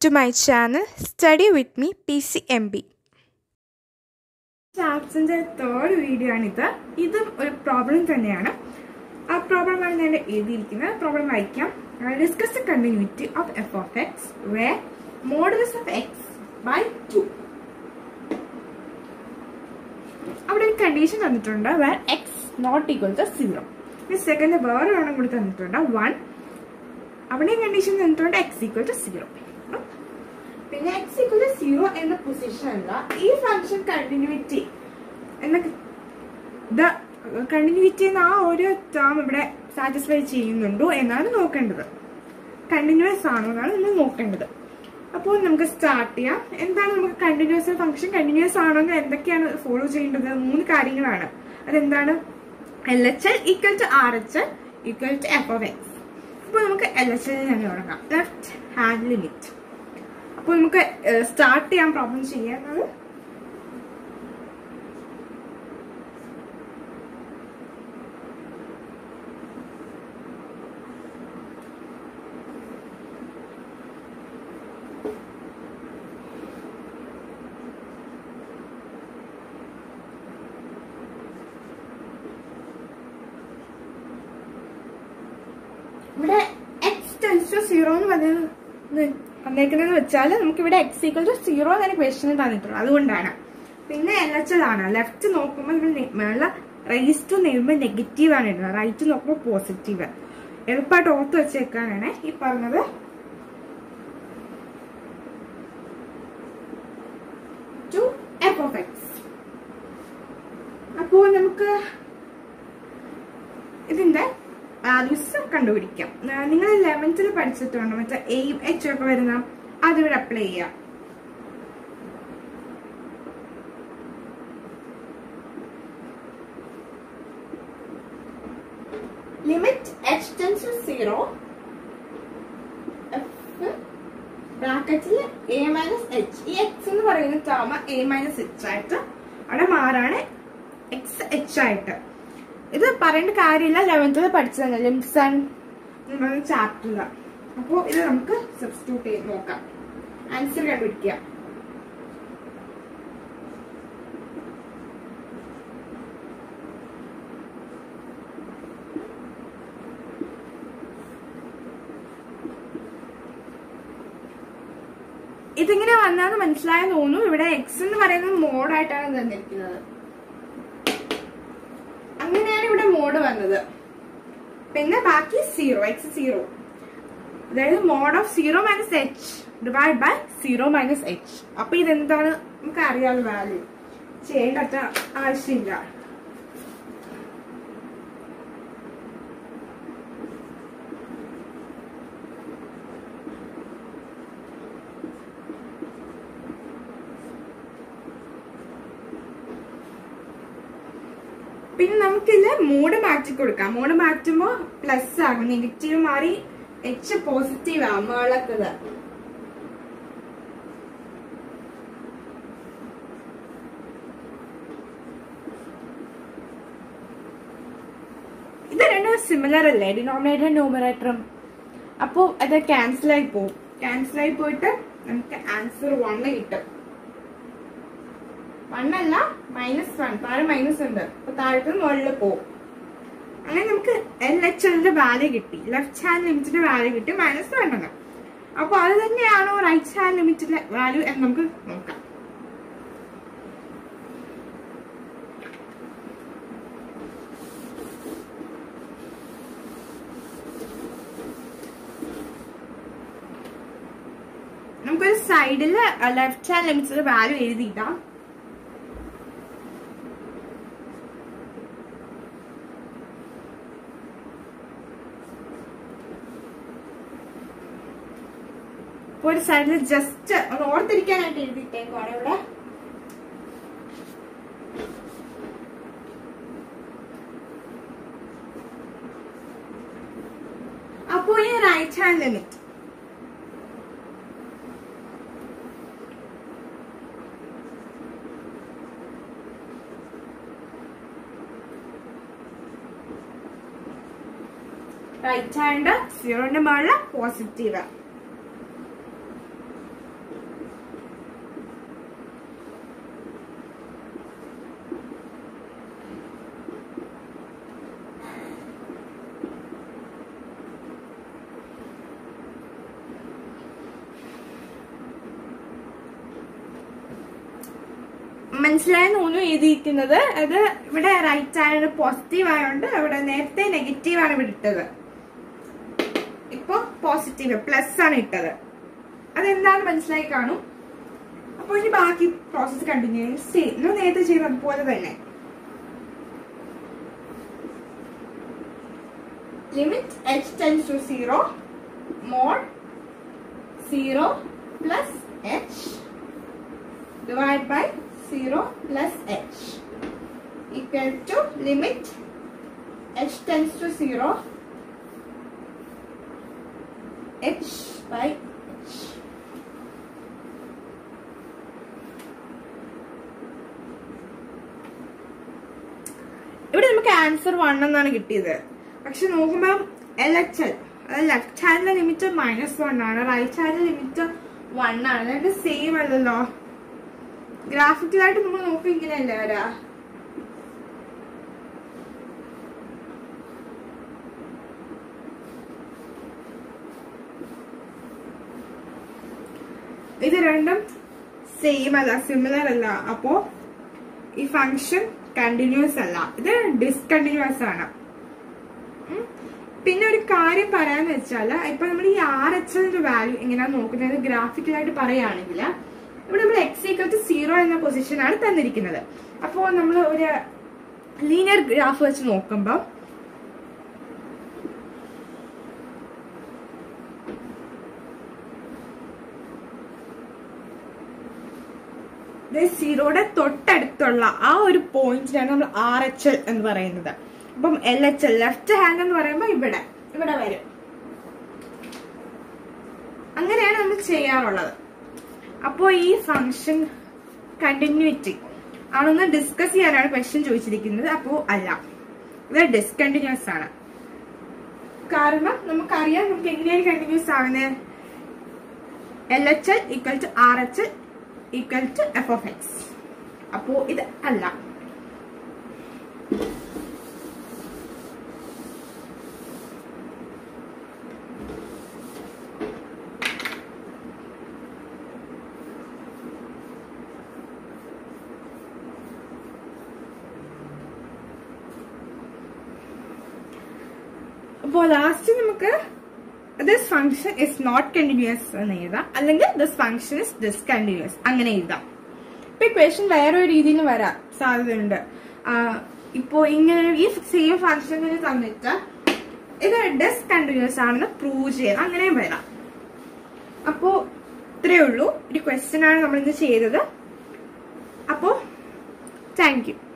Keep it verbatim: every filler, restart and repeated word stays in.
to my channel Study with me P C M B. Chapter's third video is this a problem. A problem is problem I discuss the continuity of f of x where modulus of x by two. Our condition where x not equal to zero. The second word one. Our condition is x equal to zero. When x equal to zero in the position, this function continuity. The continuity is term satisfied. Continuous is അപ്പോൾ നമുക്ക് start ചെയ്യാം. എന്താണ് നമുക്ക് continuous function continuous ആണെങ്കിൽ എന്തൊക്കെയാണ് follow ചെയ്യേണ്ടത്? മൂന്ന് കാര്യങ്ങളാണ്. അതെന്താണ്? L H L equal to R H L equal to F of X. അപ്പോൾ നമുക്ക് എൽ എച്ച് എൽ തന്നെ തുടങ്ങാം. Left hand limit. അപ്പോൾ നമുക്ക് സ്റ്റാർട്ട് ചെയ്യാൻ പ്രോബ്ലം ചെയ്യുന്നത് ഇവിടെ എക്സ് ടെൻസ് ടു സീറോ എന്ന് വന്നേക്കുന്നതെന്ന് വെച്ചാൽ നമുക്ക് ഇവിടെ എക്സ് ഈക്വൽ ടു സീറോ എന്നൊരു ക്വസ്റ്റ്യൻ തന്നിട്ടുള്ളൂ. അതുകൊണ്ടാണ്. പിന്നെ എൽ എച്ച് എൽ ആണ്. ലെഫ്റ്റ് നോക്കുമ്പോൾ ഇവിടെ റൈസ് ടു നേരുമ്പോൾ നെഗറ്റീവ് ആണ് ഇടുന്നത്, റൈറ്റ് നോക്കുമ്പോൾ പോസിറ്റീവ്. എളുപ്പമായിട്ട് ഓർത്ത് വെച്ചേക്കാനാണ് ഈ പറഞ്ഞത്. To F of X. അപ്പോൾ നമുക്ക് ഇതിന്റെ വാല്യൂസ് കണ്ടുപിടിക്കാം. നിങ്ങൾ ലെവൻത്തിൽ പഠിച്ചിട്ടുണ്ട് മറ്റേ എയും എച്ച് ഒക്കെ വരുന്ന അതിവിടെ അപ്ലൈ ചെയ്യാം. Limit H tends to zero F ബ്രാക്കറ്റിൽ എ മൈനസ് എച്ച്. ഈ എക്സ് എന്ന് പറയുന്ന ടേം എ മൈനസ് എച്ച് ആയിട്ട് അവിടെ മാറാണ് എക്സ് എച്ച് ആയിട്ട്. ഇത് പറയേണ്ട കാര്യമില്ല, ലെവൻത്തിൽ പഠിച്ചതന്നെ ലിംസ് ആൻഡ് ചാപ്റ്ററിലാണ്. അപ്പോൾ ഇത് നമുക്ക് സബ്സ്റ്റിറ്റ്യൂട്ട് ചെയ്ത് നോക്കാം. ആൻസർ കണ്ടുപിടിക്കുക. ഇതിങ്ങനെ വന്നാന്ന് മനസ്സിലായെന്ന് തോന്നുന്നു. ഇവിടെ എക്സ് എന്ന് പറയുന്നത് മോഡായിട്ടാണ് തന്നിരിക്കുന്നത്. അങ്ങനെയാണ് ഇവിടെ മോഡ് വന്നത്. പിന്നെ ബാക്കി സീറോ, എക്സ് സീറോ, അതായത് mode of zero minus H divide by zero minus H. അപ്പൊ ഇതെന്താണ് നമുക്ക് അറിയാവുന്ന വാല്യൂ, ചെയ്യേണ്ട ആവശ്യമില്ല. പിന്നെ നമുക്കില്ല മോഡ് മാറ്റി കൊടുക്കാം. മോഡ് മാറ്റുമ്പോ പ്ലസ് ആകും, നെഗറ്റീവ് മാറി എച്ച് പോസിറ്റീവ് ആകും മേളത്തത്. ഇത് രണ്ടും സിമിലർ അല്ലേ, ഡിനോമിനേറ്റർ ന്യൂമറേറ്ററും. അപ്പൊ അത് ക്യാൻസൽ ആയി പോകും. ക്യാൻസൽ ആയി പോയിട്ട് നമുക്ക് ആൻസർ വണ്ണ് കിട്ടും. വണ്ണല്ല മൈനസ് വൺ, താഴെ മൈനസ് ഉണ്ട്. അപ്പൊ താഴത്തെ മുകളിൽ പോകും. അങ്ങനെ നമുക്ക് എൽ എച്ച് എല്ലിന്റെ വാല്യൂ കിട്ടി, ലെഫ്റ്റ് ഹാൻഡ് ലിമിറ്റിന്റെ വാല്യൂ കിട്ടി മൈനസ് വൺ എന്ന്. അപ്പൊ അത് തന്നെയാണോ റൈറ്റ് ഹാൻഡ് ലിമിറ്റിന്റെ വാല്യൂ എന്ന് നമുക്ക് നോക്കാം. നമുക്കൊരു സൈഡില് ലെഫ്റ്റ് ഹാൻഡ് ലിമിറ്റിന്റെ വാല്യൂ എഴുതിയിട്ടാം. ഒരു സൈഡിൽ ജസ്റ്റ് ഒന്ന് ഓർത്തിരിക്കാനായിട്ട് എഴുതിയിട്ടേക്കുവാണ് ഇവിടെ. അപ്പോ ഈ right hand limit right hand zero ന്റെ മുകളിൽ പോസിറ്റീവ്. മനസ്സിലായെന്ന് തോന്നുന്നു എഴുതിയിരിക്കുന്നത്. അത് ഇവിടെ റൈറ്റ് സൈഡ് പോസിറ്റീവ് ആയതുകൊണ്ട് ഇവിടെ നേരത്തെ നെഗറ്റീവ് ആണ് ഇവിടെ ഇട്ടത്, ഇപ്പൊ പോസിറ്റീവ് പ്ലസ് ആണ് ഇട്ടത്. അതെന്താണെന്ന് മനസ്സിലായി കാണും. അപ്പോൾ ഇനി ബാക്കി പ്രോസസ് കണ്ടിന്യൂ ചെയ്യും. നേരത്തെ ചെയ്തതുപോലെ തന്നെ limit h tends to zero mod zero plus h divided by zero plus h equal to limit h tends to zero h by h. ഇവിടെ നമുക്ക് ആൻസർ വൺ എന്നാണ് കിട്ടിയത്. പക്ഷെ നോക്കുമ്പോൾ എൽ എച്ച് എൽ അതായത് ലെഫ്റ്റ് ഹാൻഡിലെ ലിമിറ്റ് മൈനസ് വൺ ആണ്, right ഹാൻഡിലെ ലിമിറ്റ് വൺ ആണ്. രണ്ട് സെയിം അല്ലല്ലോ. ഗ്രാഫിക്കലായിട്ട് നമ്മൾ നോക്കും ഇങ്ങനെയല്ലേ വരാ. ഇത് രണ്ടും സെയിം അല്ല, സിമിലർ അല്ല. അപ്പോ ഈ ഫംഗ്ഷൻ കണ്ടിന്യൂസ് അല്ല, ഇത് ഡിസ്കണ്ടിന്യൂസ് ആണ്. പിന്നെ ഒരു കാര്യം പറയാന്ന് വെച്ചാല് ഇപ്പൊ നമ്മൾ ഈ ആർ എച്ച് എല്ലിന്റെ വാല്യൂ എങ്ങനെയാ നോക്കുന്നത് ഗ്രാഫിക്കലായിട്ട് പറയുകയാണെങ്കിൽ ഇവിടെ നമ്മൾ എക്സ് ഈക്വൽ ടു സീറോ എന്ന പൊസിഷനാണ് തന്നിരിക്കുന്നത്. അപ്പോൾ നമ്മൾ ഒരു ലീനിയർ ഗ്രാഫ് വെച്ച് നോക്കുമ്പോൾ സീറോയുടെ തൊട്ടടുത്തുള്ള ആ ഒരു പോയിന്റിലാണ് നമ്മൾ ആർ എച്ച് എൽ എന്ന് പറയുന്നത്. അപ്പം L H L left hand എന്ന് പറയുമ്പോൾ ഇവിടെ ഇവിടെ വരും. അങ്ങനെയാണ് നമ്മൾ ചെയ്യാറുള്ളത്. അപ്പോൾ ഈ ഫംഗ്ഷൻ കണ്ടിന്യൂറ്റി ആണെന്ന് ഡിസ്കസ് ചെയ്യാനാണ് ക്വസ്റ്റ്യൻ ചോദിച്ചിരിക്കുന്നത്. അപ്പോൾ അല്ല, ഇത് ഡിസ്കണ്ടിന്യൂസ് ആണ്. കാരണം നമുക്കറിയാം നമുക്ക് എങ്ങനെയാണ് കണ്ടിന്യൂസ് ആവുന്നത്. L H L equal to R H L equal to F of X. അപ്പോ ഇത് അല്ല. അപ്പോൾ ലാസ്റ്റ് നമുക്ക് this function is not continuous എന്ന് എഴുതാം, അല്ലെങ്കിൽ ദിസ് ഫംഗ്ഷൻ ഇസ് ഡിസ്കണ്ടിന്യൂസ് അങ്ങനെ എഴുതാം. ഇപ്പൊ ക്വസ്റ്റ്യൻ വേറൊരു രീതിയിൽ വരാൻ സാധ്യതയുണ്ട്. ഇപ്പോ ഇങ്ങനെ ഈ സെയിം ഫംഗ്ഷൻ തന്നിട്ട് ഇത് ഡിസ്കണ്ടിന്യൂസ് ആണെന്ന് പ്രൂവ് ചെയ്യാം, അങ്ങനെയും വരാം. അപ്പോ ഇത്രയേ ഉള്ളൂ. ഒരു ക്വസ്റ്റ്യൻ ആണ് നമ്മൾ ഇന്ന് ചെയ്തത്. അപ്പോ താങ്ക് യു.